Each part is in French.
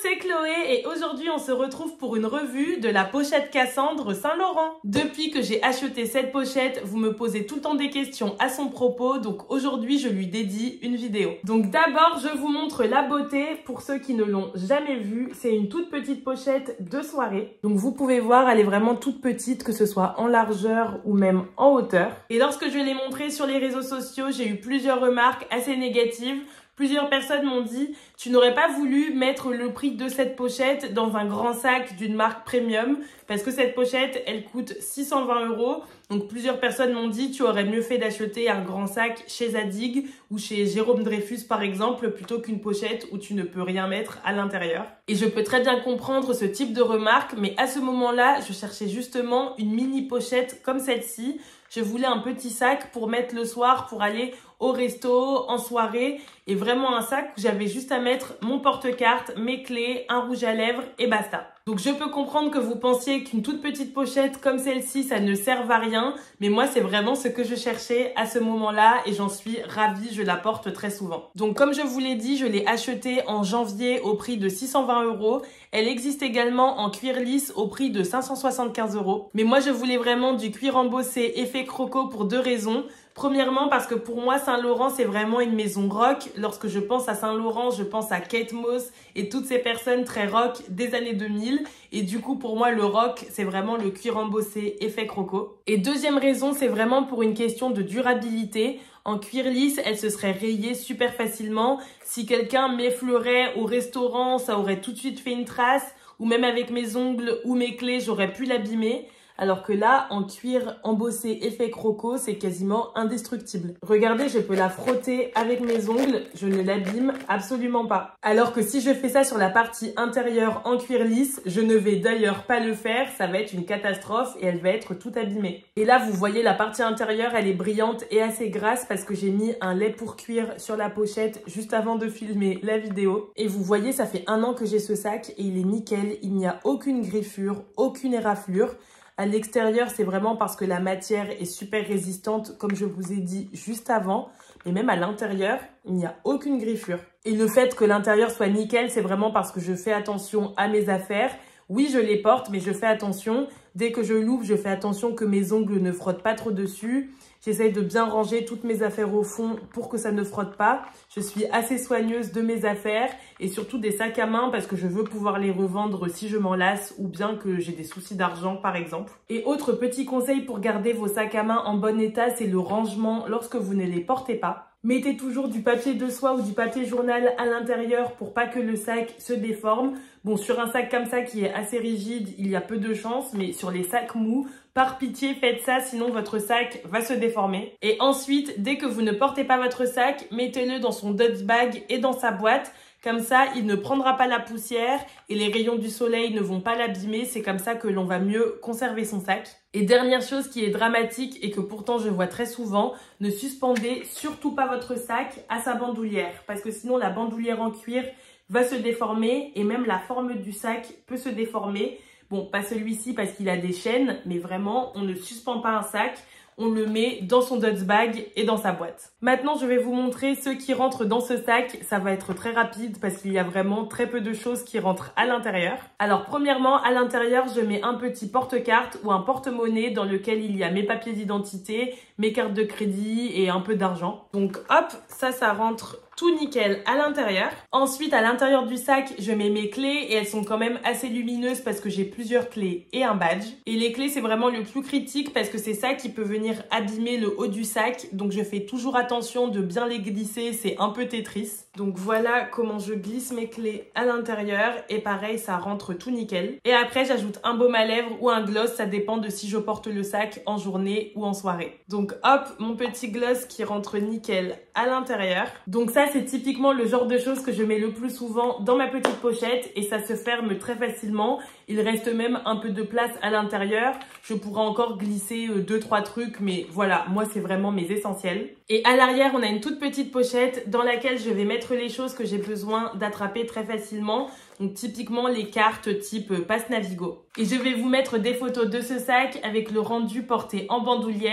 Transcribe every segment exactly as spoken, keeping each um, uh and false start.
c'est Chloé et aujourd'hui on se retrouve pour une revue de la pochette Cassandre Saint Laurent. Depuis que j'ai acheté cette pochette, vous me posez tout le temps des questions à son propos, donc aujourd'hui je lui dédie une vidéo. Donc d'abord je vous montre la beauté, pour ceux qui ne l'ont jamais vue, c'est une toute petite pochette de soirée. Donc vous pouvez voir, elle est vraiment toute petite, que ce soit en largeur ou même en hauteur. Et lorsque je l'ai montrée sur les réseaux sociaux, j'ai eu plusieurs remarques assez négatives. Plusieurs personnes m'ont dit « Tu n'aurais pas voulu mettre le prix de cette pochette dans un grand sac d'une marque premium parce que cette pochette, elle coûte six cent vingt euros. » Donc plusieurs personnes m'ont dit « Tu aurais mieux fait d'acheter un grand sac chez Zadig ou chez Jérôme Dreyfus par exemple plutôt qu'une pochette où tu ne peux rien mettre à l'intérieur. » Et je peux très bien comprendre ce type de remarque, mais à ce moment-là, je cherchais justement une mini pochette comme celle-ci. Je voulais un petit sac pour mettre le soir, pour aller au resto, en soirée, et vraiment un sac où j'avais juste à mettre mon porte-carte, mes clés, un rouge à lèvres et basta. Donc je peux comprendre que vous pensiez qu'une toute petite pochette comme celle-ci, ça ne serve à rien, mais moi c'est vraiment ce que je cherchais à ce moment-là et j'en suis ravie, je la porte très souvent. Donc comme je vous l'ai dit, je l'ai achetée en janvier au prix de six cent vingt euros. Elle existe également en cuir lisse au prix de cinq cent soixante-quinze euros. Mais moi je voulais vraiment du cuir embossé effet croco pour deux raisons. Premièrement parce que pour moi Saint Laurent c'est vraiment une maison rock. Lorsque je pense à Saint Laurent, je pense à Kate Moss et toutes ces personnes très rock des années deux mille. Et du coup pour moi le rock c'est vraiment le cuir embossé effet croco. Et deuxième raison, c'est vraiment pour une question de durabilité. En cuir lisse, elle se serait rayée super facilement. Si quelqu'un m'effleurait au restaurant, ça aurait tout de suite fait une trace. Ou même avec mes ongles ou mes clés, j'aurais pu l'abîmer. Alors que là, en cuir embossé effet croco, c'est quasiment indestructible. Regardez, je peux la frotter avec mes ongles, je ne l'abîme absolument pas. Alors que si je fais ça sur la partie intérieure en cuir lisse, je ne vais d'ailleurs pas le faire, ça va être une catastrophe et elle va être toute abîmée. Et là, vous voyez, la partie intérieure, elle est brillante et assez grasse parce que j'ai mis un lait pour cuir sur la pochette juste avant de filmer la vidéo. Et vous voyez, ça fait un an que j'ai ce sac et il est nickel, il n'y a aucune griffure, aucune éraflure. À l'extérieur, c'est vraiment parce que la matière est super résistante, comme je vous ai dit juste avant. Mais même à l'intérieur, il n'y a aucune griffure. Et le fait que l'intérieur soit nickel, c'est vraiment parce que je fais attention à mes affaires. Oui, je les porte, mais je fais attention. Dès que je l'ouvre, je fais attention que mes ongles ne frottent pas trop dessus. J'essaye de bien ranger toutes mes affaires au fond pour que ça ne frotte pas. Je suis assez soigneuse de mes affaires et surtout des sacs à main parce que je veux pouvoir les revendre si je m'en lasse ou bien que j'ai des soucis d'argent par exemple. Et autre petit conseil pour garder vos sacs à main en bon état, c'est le rangement lorsque vous ne les portez pas. Mettez toujours du papier de soie ou du papier journal à l'intérieur pour pas que le sac se déforme. Bon, sur un sac comme ça qui est assez rigide, il y a peu de chance, mais sur les sacs mous, par pitié, faites ça, sinon votre sac va se déformer. Et ensuite, dès que vous ne portez pas votre sac, mettez-le dans son dust bag et dans sa boîte. Comme ça, il ne prendra pas la poussière et les rayons du soleil ne vont pas l'abîmer. C'est comme ça que l'on va mieux conserver son sac. Et dernière chose qui est dramatique et que pourtant je vois très souvent, ne suspendez surtout pas votre sac à sa bandoulière. Parce que sinon, la bandoulière en cuir va se déformer et même la forme du sac peut se déformer. Bon, pas celui-ci parce qu'il a des chaînes, mais vraiment, on ne suspend pas un sac. On le met dans son dust bag et dans sa boîte. Maintenant, je vais vous montrer ce qui rentre dans ce sac. Ça va être très rapide parce qu'il y a vraiment très peu de choses qui rentrent à l'intérieur. Alors, premièrement, à l'intérieur, je mets un petit porte-carte ou un porte-monnaie dans lequel il y a mes papiers d'identité, mes cartes de crédit et un peu d'argent. Donc, hop, ça, ça rentre tout nickel à l'intérieur. Ensuite, à l'intérieur du sac, je mets mes clés et elles sont quand même assez lumineuses parce que j'ai plusieurs clés et un badge. Et les clés, c'est vraiment le plus critique parce que c'est ça qui peut venir abîmer le haut du sac. Donc, je fais toujours attention de bien les glisser. C'est un peu Tetris. Donc, voilà comment je glisse mes clés à l'intérieur. Et pareil, ça rentre tout nickel. Et après, j'ajoute un baume à lèvres ou un gloss. Ça dépend de si je porte le sac en journée ou en soirée. Donc, hop, mon petit gloss qui rentre nickel à l'intérieur. Donc, ça, c'est typiquement le genre de choses que je mets le plus souvent dans ma petite pochette et ça se ferme très facilement. Il reste même un peu de place à l'intérieur. Je pourrais encore glisser deux trois trucs, mais voilà, moi c'est vraiment mes essentiels. Et à l'arrière, on a une toute petite pochette dans laquelle je vais mettre les choses que j'ai besoin d'attraper très facilement. Donc typiquement les cartes type Pass Navigo. Et je vais vous mettre des photos de ce sac avec le rendu porté en bandoulière.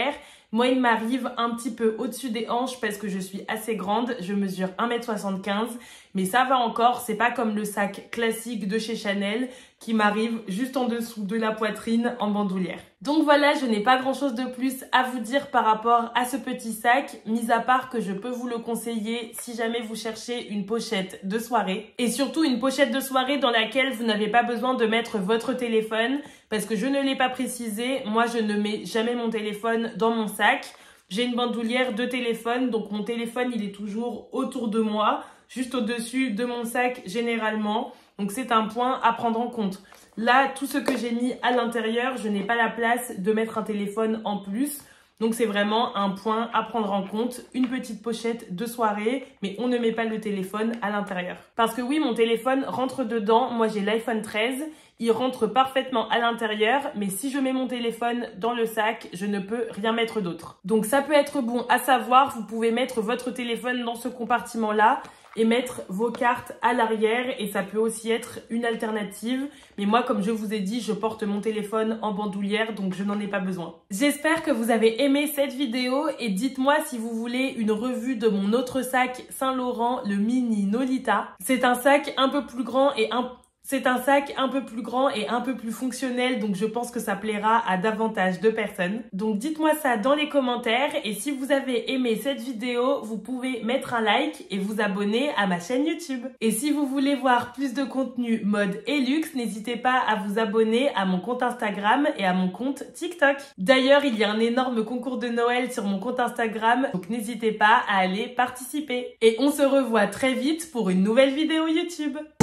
Moi, il m'arrive un petit peu au-dessus des hanches parce que je suis assez grande. Je mesure un mètre soixante-quinze. Mais ça va encore, c'est pas comme le sac classique de chez Chanel qui m'arrive juste en dessous de la poitrine en bandoulière. Donc voilà, je n'ai pas grand chose de plus à vous dire par rapport à ce petit sac, mis à part que je peux vous le conseiller si jamais vous cherchez une pochette de soirée. Et surtout une pochette de soirée dans laquelle vous n'avez pas besoin de mettre votre téléphone, parce que je ne l'ai pas précisé, moi je ne mets jamais mon téléphone dans mon sac. J'ai une bandoulière de téléphone, donc mon téléphone il est toujours autour de moi, juste au-dessus de mon sac généralement. Donc c'est un point à prendre en compte. Là, tout ce que j'ai mis à l'intérieur, je n'ai pas la place de mettre un téléphone en plus. Donc c'est vraiment un point à prendre en compte, une petite pochette de soirée, mais on ne met pas le téléphone à l'intérieur. Parce que oui, mon téléphone rentre dedans, moi j'ai l'iPhone treize, il rentre parfaitement à l'intérieur, mais si je mets mon téléphone dans le sac, je ne peux rien mettre d'autre. Donc ça peut être bon à savoir, vous pouvez mettre votre téléphone dans ce compartiment-là, et mettre vos cartes à l'arrière, et ça peut aussi être une alternative. Mais moi, comme je vous ai dit, je porte mon téléphone en bandoulière, donc je n'en ai pas besoin. J'espère que vous avez aimé cette vidéo et dites-moi si vous voulez une revue de mon autre sac Saint Laurent, le mini Nolita. C'est un sac un peu plus grand et un C'est un sac un peu plus grand et un peu plus fonctionnel, donc je pense que ça plaira à davantage de personnes. Donc dites-moi ça dans les commentaires, et si vous avez aimé cette vidéo, vous pouvez mettre un like et vous abonner à ma chaîne YouTube. Et si vous voulez voir plus de contenu mode et luxe, n'hésitez pas à vous abonner à mon compte Instagram et à mon compte TikTok. D'ailleurs, il y a un énorme concours de Noël sur mon compte Instagram, donc n'hésitez pas à aller participer. Et on se revoit très vite pour une nouvelle vidéo YouTube.